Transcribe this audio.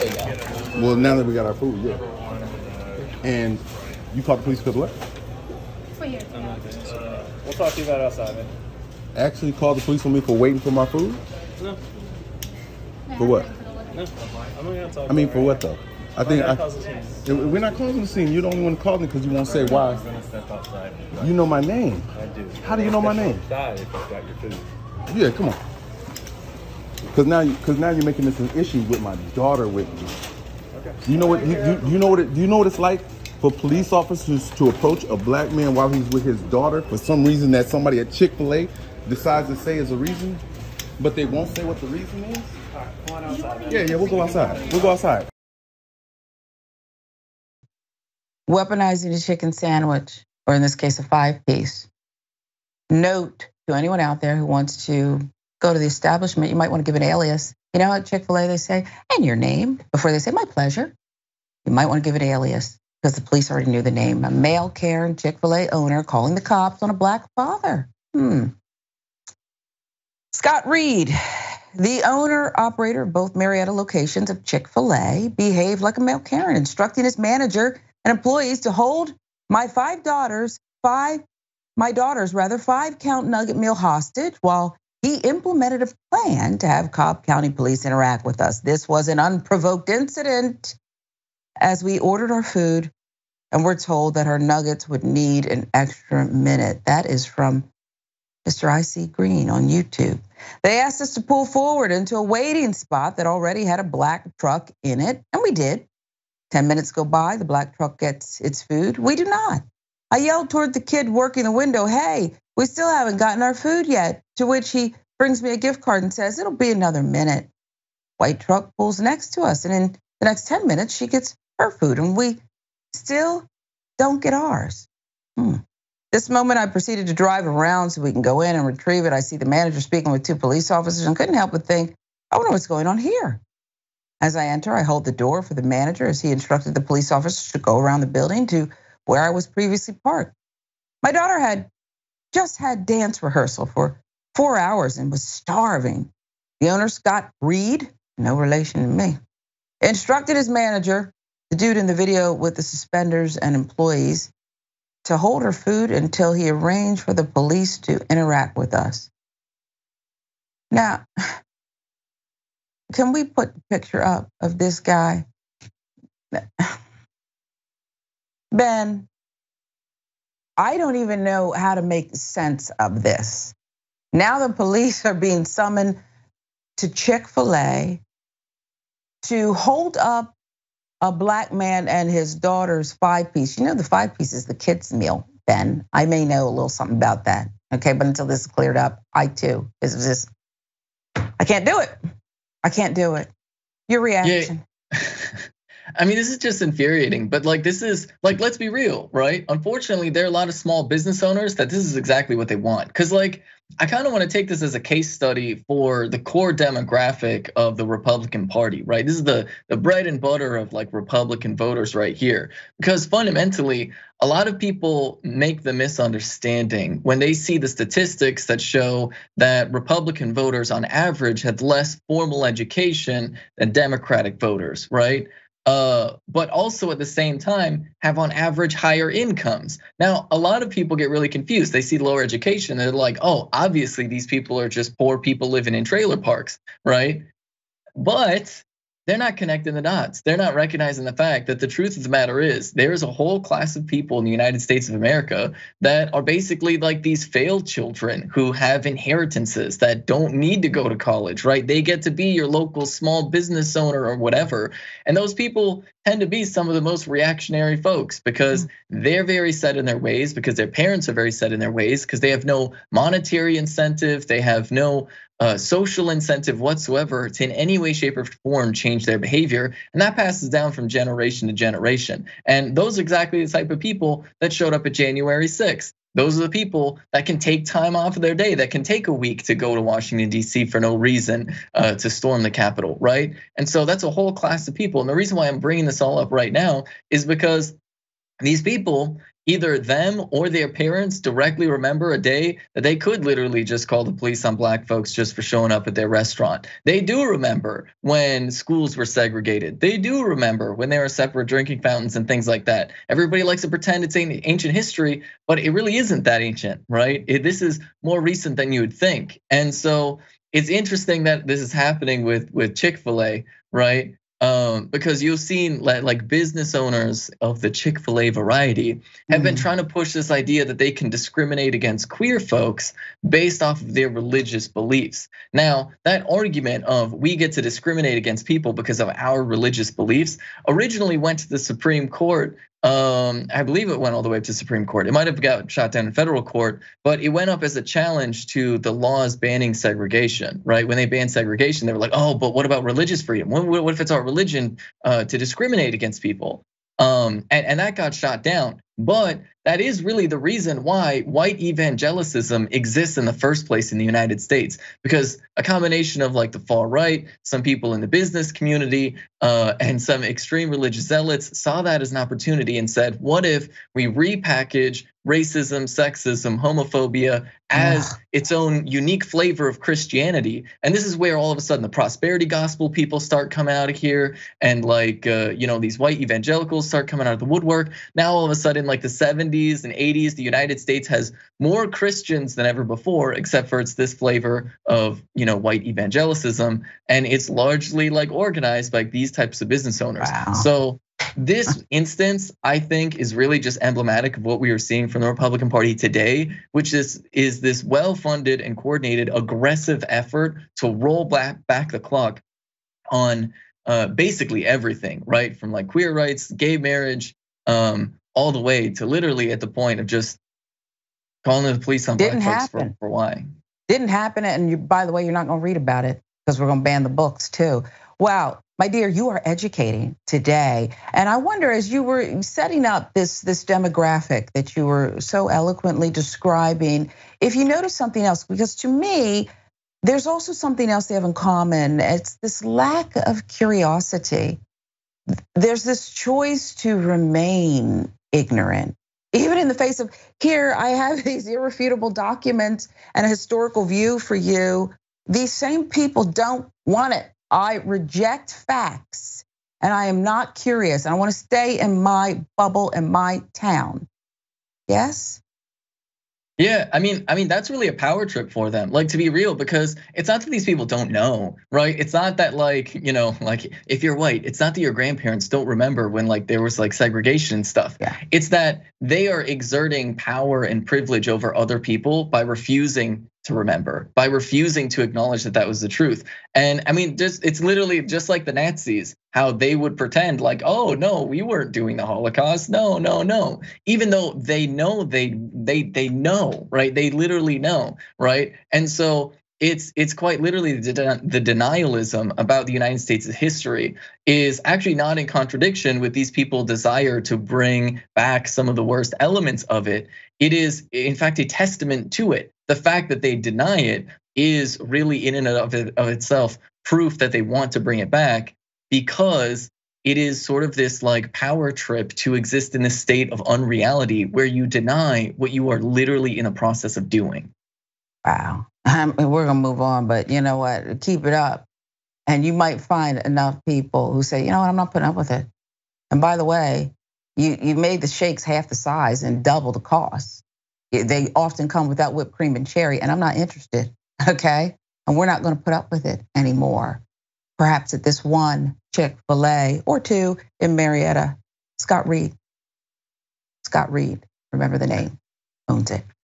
you go. Well, now that we got our food, yeah. And you called the police because what? We'll talk to you about it outside, man. Actually called the police on me for waiting for my food? No. For what? No. I'm not gonna talk. I mean, for what though? I think we're not causing the scene. You're the only one calling because you won't say why. I'm gonna step outside. You know my name. I do. How do you know my name? If you've got your food. Yeah, come on. Because now you're making this an issue with my daughter with me. Okay. You know what? Do you know what it's like for police officers to approach a black man while he's with his daughter for some reason that somebody at Chick-Fil-A decides to say is a reason, but they won't say what the reason is? All right, come on outside. Yeah, we'll go outside. We'll go outside. Weaponizing a chicken sandwich, or in this case, a 5-piece. Note to anyone out there who wants to go to the establishment, you might want to give an alias. You know, at Chick-fil-A, they say, and your name, before they say, my pleasure. You might want to give an alias because the police already knew the name. A male Karen Chick-fil-A owner calling the cops on a black father. Scott Reed, the owner, operator of both Marietta locations of Chick-fil-A, behaved like a male Karen, instructing his manager and employees to hold my 5 daughters' 5-count nugget meal hostage while he implemented a plan to have Cobb County Police interact with us. This was an unprovoked incident as we ordered our food and we're told that our nuggets would need an extra minute. That is from Mr. IC Green on YouTube. They asked us to pull forward into a waiting spot that already had a black truck in it, and we did. 10 minutes go by, the black truck gets its food. We do not. I yelled toward the kid working the window, hey, we still haven't gotten our food yet. To which he brings me a gift card and says, it'll be another minute. White truck pulls next to us, and in the next 10 minutes, she gets her food, and we still don't get ours. This moment, I proceeded to drive around so we can go in and retrieve it. I see the manager speaking with 2 police officers and couldn't help but think, I wonder what's going on here. As I enter, I hold the door for the manager as he instructed the police officers to go around the building to where I was previously parked. My daughter had just had dance rehearsal for 4 hours and was starving. The owner, Scott Reed, no relation to me, instructed his manager, the dude in the video with the suspenders and employees, to hold her food until he arranged for the police to interact with us. Now, can we put the picture up of this guy? Ben, I don't even know how to make sense of this. Now the police are being summoned to Chick-fil-A to hold up a black man and his daughter's 5-piece. You know, the 5-piece is the kids' meal, Ben. I may know a little something about that. Okay, but until this is cleared up, I too I can't do it. I can't do it. Your reaction? Yeah. I mean, this is just infuriating, but this is let's be real, right? Unfortunately, there are a lot of small business owners that this is exactly what they want. Cause I kind of want to take this as a case study for the core demographic of the Republican Party, right? This is the bread and butter of Republican voters right here. Because fundamentally, a lot of people make the misunderstanding when they see the statistics that show that Republican voters on average had less formal education than Democratic voters, right? But also at the same time have on average higher incomes. Now, a lot of people get really confused. They see lower education, they're like, oh, obviously these people are just poor people living in trailer parks, right? But they're not connecting the dots. They're not recognizing the fact that the truth of the matter is there is a whole class of people in the United States of America that are basically like these failed children who have inheritances that don't need to go to college, right? They get to be your local small business owner or whatever. And those people tend to be some of the most reactionary folks because they're very set in their ways, because their parents are very set in their ways, because they have no monetary incentive, they have no social incentive whatsoever to in any way, shape, or form change their behavior. And that passes down from generation to generation. And those are exactly the type of people that showed up at January 6th. Those are the people that can take time off of their day, that can take a week to go to Washington, D.C. for no reason to storm the Capitol, right? And so that's a whole class of people. And the reason why I'm bringing this all up right now is because these people, either them or their parents directly remember a day that they could literally just call the police on black folks just for showing up at their restaurant. They do remember when schools were segregated. They do remember when there were separate drinking fountains and things like that. Everybody likes to pretend it's ancient history, but it really isn't that ancient, right? This is more recent than you would think. And so it's interesting that this is happening with Chick-fil-A, right? Because you've seen like business owners of the Chick-fil-A variety have been trying to push this idea that they can discriminate against queer folks based off of their religious beliefs. Now, that argument of we get to discriminate against people because of our religious beliefs originally went to the Supreme Court. I believe it went all the way up to Supreme Court. It might have got shot down in federal court, but it went up as a challenge to the laws banning segregation, right? When they banned segregation, they were like, oh, but what about religious freedom? What if it's our religion to discriminate against people? And that got shot down. But that is really the reason why white evangelicism exists in the first place in the United States, because a combination of like the far right, some people in the business community, and some extreme religious zealots saw that as an opportunity and said, what if we repackage racism, sexism, homophobia as its own unique flavor of Christianity? And this is where all of a sudden the prosperity gospel people start coming out of here, and like these white evangelicals start coming out of the woodwork. Now all of a sudden, like the 70s and 80s, the United States has more Christians than ever before, except for it's this flavor of white evangelicism, and it's largely like organized by these types of business owners. Wow. So this instance, I think, is really just emblematic of what we are seeing from the Republican Party today, which is this well-funded and coordinated aggressive effort to roll back the clock on basically everything, right? From like queer rights, gay marriage, all the way to literally at the point of just calling the police on black folks for why. Didn't happen, and by the way, you're not gonna read about it because we're gonna ban the books too. Wow, my dear, you are educating today. And I wonder, as you were setting up this demographic that you were so eloquently describing, if you notice something else, because to me, there's also something else they have in common. It's this lack of curiosity. There's this choice to remain ignorant, even in the face of, here, I have these irrefutable documents and a historical view for you. These same people don't want it. I reject facts, and I am not curious. I want to stay in my bubble, in my town. Yes? Yeah, I mean that's really a power trip for them. Like, to be real, because it's not that these people don't know, right? It's not that like if you're white, it's not that your grandparents don't remember when like there was like segregation and stuff. Yeah. It's that they are exerting power and privilege over other people by refusing to remember, by refusing to acknowledge that was the truth. And I mean, it's literally just like the Nazis, how they would pretend like, oh no, we weren't doing the Holocaust. No. Even though they know, they know, right? They literally know, right? And so it's quite literally the denialism about the United States' history is actually not in contradiction with these people's desire to bring back some of the worst elements of it. It is, in fact, a testament to it. The fact that they deny it is really in and of itself proof that they want to bring it back, because it is sort of this like power trip to exist in this state of unreality where you deny what you are literally in the process of doing. Wow. We're gonna move on, but you know what? Keep it up. And you might find enough people who say, you know what, I'm not putting up with it. And by the way, you made the shakes half the size and double the cost. They often come without whipped cream and cherry, and I'm not interested, okay? And we're not gonna put up with it anymore. Perhaps at this one Chick-fil-A or two in Marietta, Scott Reed, remember the name, owns it.